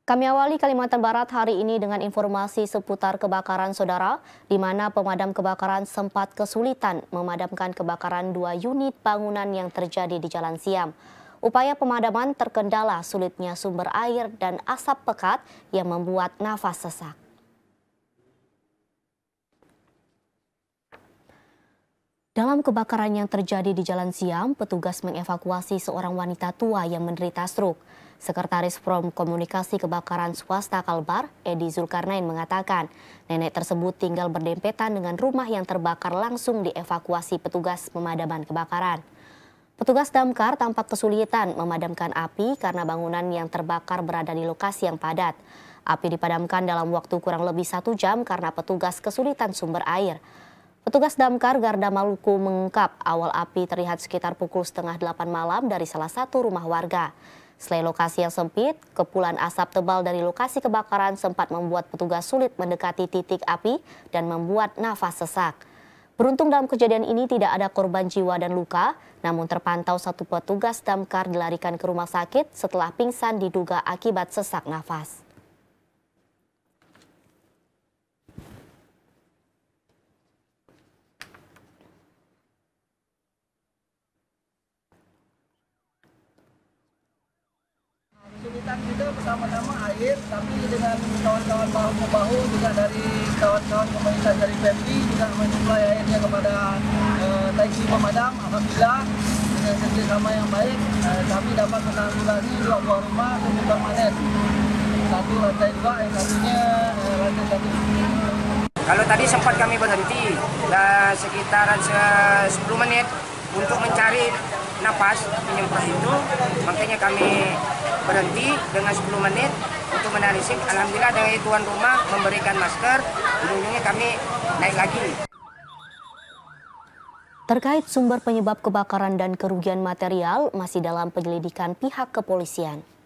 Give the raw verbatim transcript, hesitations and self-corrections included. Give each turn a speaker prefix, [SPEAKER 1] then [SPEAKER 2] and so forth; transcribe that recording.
[SPEAKER 1] Kami awali Kalimantan Barat hari ini dengan informasi seputar kebakaran saudara, di mana pemadam kebakaran sempat kesulitan memadamkan kebakaran dua unit bangunan yang terjadi di Jalan Siam. Upaya pemadaman terkendala sulitnya sumber air dan asap pekat yang membuat nafas sesak. Dalam kebakaran yang terjadi di Jalan Siam, petugas mengevakuasi seorang wanita tua yang menderita stroke. Sekretaris Forum Komunikasi Kebakaran Swasta Kalbar, Edi Zulkarnain mengatakan, nenek tersebut tinggal berdempetan dengan rumah yang terbakar langsung dievakuasi petugas pemadaman kebakaran. Petugas damkar tampak kesulitan memadamkan api karena bangunan yang terbakar berada di lokasi yang padat. Api dipadamkan dalam waktu kurang lebih satu jam karena petugas kesulitan sumber air. Petugas damkar Garda Maluku mengungkap awal api terlihat sekitar pukul setengah delapan malam dari salah satu rumah warga. Selain lokasi yang sempit, kepulan asap tebal dari lokasi kebakaran sempat membuat petugas sulit mendekati titik api dan membuat nafas sesak. Beruntung dalam kejadian ini tidak ada korban jiwa dan luka, namun terpantau satu petugas damkar dilarikan ke rumah sakit setelah pingsan diduga akibat sesak nafas.
[SPEAKER 2] Kesulitan kita bersama-sama air, tapi dengan kawan-kawan bahu-membahu juga dari kawan-kawan komunitas dari P M D juga menyuplai airnya kepada eh, tangki pemadam. Alhamdulillah dengan kerjasama yang baik, eh, kami dapat menanggulangi dua buah rumah untuk permanen. Satu lantai dua, yang satunya eh, lantai satu.
[SPEAKER 3] Kalau tadi sempat kami berhenti dan sekitaran sepuluh menit untuk mencari napas penyemprot itu, makanya kami berhenti dengan sepuluh menit untuk menarisik. Alhamdulillah dengan tuan rumah memberikan masker, ujung-ujungnya kami naik lagi.
[SPEAKER 1] Terkait sumber penyebab kebakaran dan kerugian material masih dalam penyelidikan pihak kepolisian.